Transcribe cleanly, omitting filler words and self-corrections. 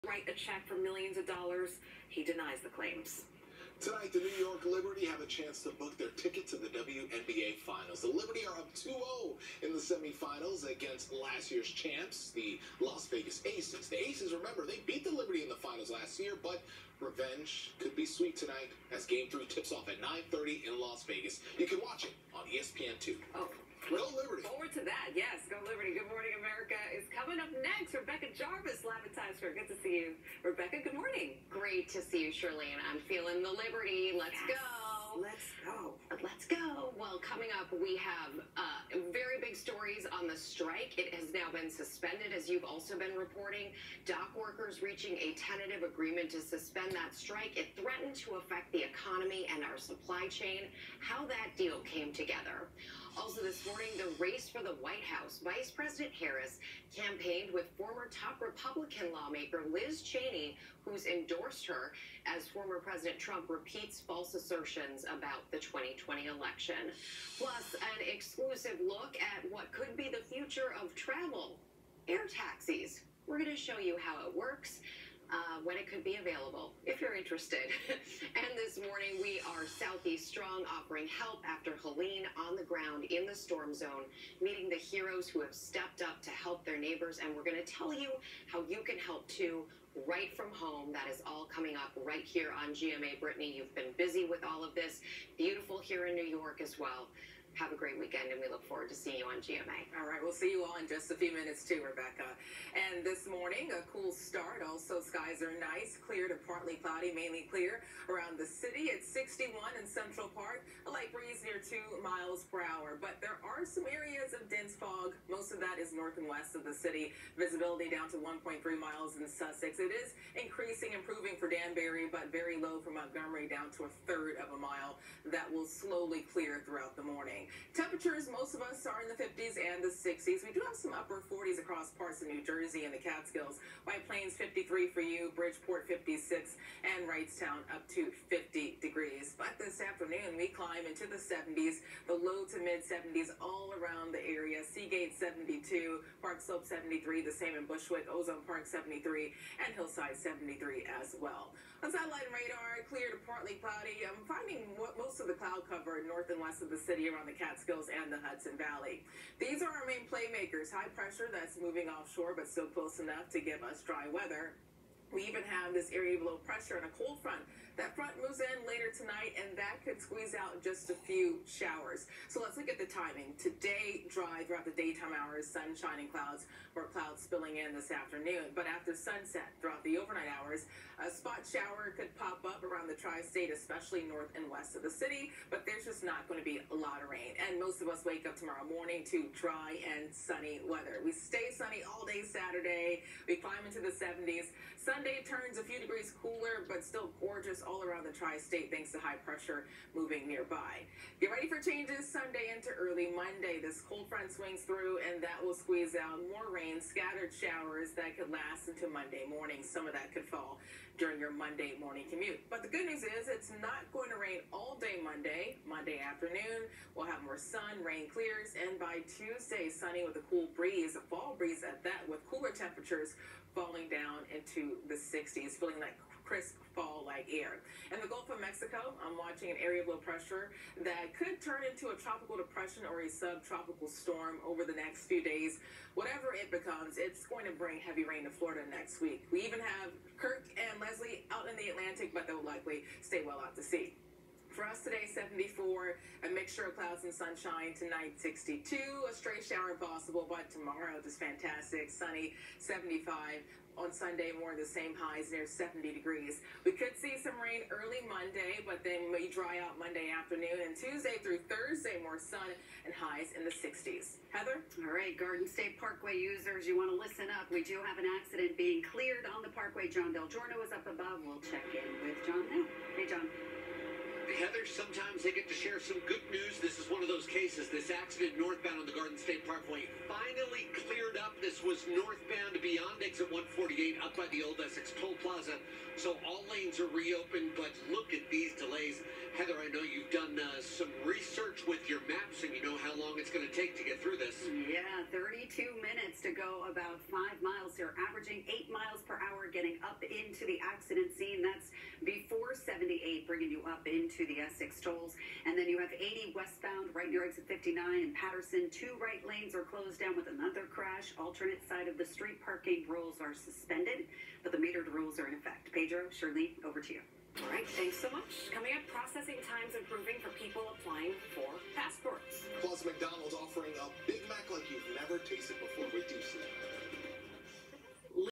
write a check for millions of dollars. He denies the claims. Tonight, the New York Liberty have a chance to book their ticket to the WNBA Finals. The Liberty are up 2-0 in the semifinals against last year's champs, the Las Vegas Aces. The Aces, remember, they beat the Liberty in the finals last year, but revenge could be sweet tonight as Game 3 tips off at 9:30 in Las Vegas. You can watch it on ESPN2. Oh, go Liberty. Forward to that. Yes, go Liberty. Good Morning America is coming up next. Rebecca Jarvis, live at Times Square. Good to see you. Rebecca, good morning. Great to see you, Shirley, and I'm feeling the Liberty. Let's Yes. go. Let's go. Let's go. Well, coming up, we have very big stories on the strike. It has now been suspended, as you've also been reporting. Dock workers reaching a tentative agreement to suspend that strike. It threatened to affect the economy and our supply chain. How that deal came together. Also this morning, the race for the White House. Vice President Harris campaigned with former top Republican lawmaker Liz Cheney, who's endorsed her as former President Trump repeats false assertions about the 2020 election. Plus, an exclusive look at what could be the future of travel, air taxis. We're going to show you how it works. When it could be available, if you're interested. And this morning, we are Southeast Strong, offering help after Helene on the ground in the storm zone, meeting the heroes who have stepped up to help their neighbors. And we're going to tell you how you can help too, right from home. That is all coming up right here on GMA. Brittany, you've been busy with all of this. Beautiful here in New York as well. Have a great weekend, and we look forward to seeing you on GMA. All right, we'll see you all in just a few minutes too, Rebecca. And this morning, a cool start. Also, skies are nice, clear to partly cloudy, mainly clear around the city. It's 61 in Central Park, a light breeze near 2 miles per hour. But there are some areas of dense fog. Most of that is north and west of the city. Visibility down to 1.3 miles in Sussex. It is increasing, improving for Danbury, but very low for Montgomery, down to a third of a mile. That will slowly clear throughout the morning. Temperatures, most of us are in the 50s and the 60s. We do have some upper 40s across parts of New Jersey and the Catskills. White Plains 53 for you, Bridgeport 56, and Wrightstown up to 50 degrees. But this afternoon, we climb into the 70s, the low to mid 70s all around the area. Seagate 72, Park Slope 73, the same in Bushwick, Ozone Park 73, and Hillside 73 as well. On satellite and radar, clear to partly cloudy. I'm finding most of the cloud cover north and west of the city around the Catskills and the Hudson Valley. These are our main playmakers. High pressure that's moving offshore, but still close enough to give us dry weather. We even have this area of low pressure and a cold front. That front moves in later tonight, and that could squeeze out just a few showers. So let's look at the timing. Today, dry throughout the daytime hours, sunshine and clouds, or clouds spilling in this afternoon. But after sunset, throughout the overnight hours, a spot shower could pop up around the tri-state, especially north and west of the city. But there's just not going to be a lot of rain. And most of us wake up tomorrow morning to dry and sunny weather. We stay sunny all day Saturday. We climb into the 70s. Sunday turns a few degrees cooler, but still gorgeous all around the tri-state thanks to high pressure moving nearby. Get ready for changes Sunday into early Monday. This cold front swings through, and that will squeeze out more rain, scattered showers that could last into Monday morning. Some of that could fall during your Monday morning commute. But the good news is it's not going to rain all day Monday. Monday afternoon, we'll have more sun, rain clears, and by Tuesday, sunny with a cool breeze, a fall breeze at that, with cooler temperatures falling down into the 60s, feeling like crisp fall-like air. In the Gulf of Mexico, I'm watching an area of low pressure that could turn into a tropical depression or a subtropical storm over the next few days. Whatever it becomes, it's going to bring heavy rain to Florida next week. We even have Kirk and Leslie out in the Atlantic, but they'll likely stay well out to sea. For us today, 74, a mixture of clouds and sunshine. Tonight, 62, a stray shower possible, but tomorrow, just fantastic, sunny, 75. On Sunday, more of the same highs near 70 degrees. We could see some rain early Monday, but then may dry out Monday afternoon. And Tuesday through Thursday, more sun and highs in the 60s. Heather? All right, Garden State Parkway users, you want to listen up. We do have an accident being cleared on the Parkway. John Del Giorno is up above. We'll check in with John now. Hey, John. Heather, sometimes they get to share some good news. This is one of those cases. This accident northbound on the Garden State Parkway finally cleared up. This was northbound beyond exit 148 up by the old Essex Toll Plaza. So all lanes are reopened, but look at these delays. Heather, I know you've done some research with your maps, and you know how long it's going to take to get through this. Yeah, 32 minutes to go about 5 miles. They're averaging 8 miles per hour getting up into the accident scene. That's before 78, bringing you up into the Essex tolls. And then you have 80 westbound right near exit 59 in Patterson. 2 right lanes are closed down with another crash. Alternate side of the street parking rules are suspended, but the metered rules are in effect. Pedro, Shirley, over to you. All right, thanks so much. Coming up, processing times improving for people applying for passports. Plus, McDonald's offering a